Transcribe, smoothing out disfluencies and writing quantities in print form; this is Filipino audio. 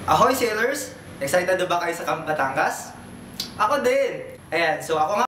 Ahoy sailors! Excited na ba kayo sa Camp Batangas? Ako din! Ayan, so ako nga